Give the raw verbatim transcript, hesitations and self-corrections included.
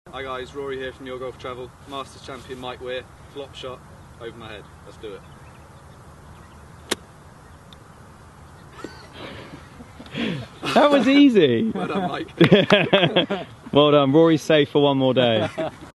Hi guys, Rory here from Your Golf Travel. Masters Champion Mike Weir. Flop shot over my head. Let's do it. That was easy. Well done, Mike. Well done. Rory's safe for one more day.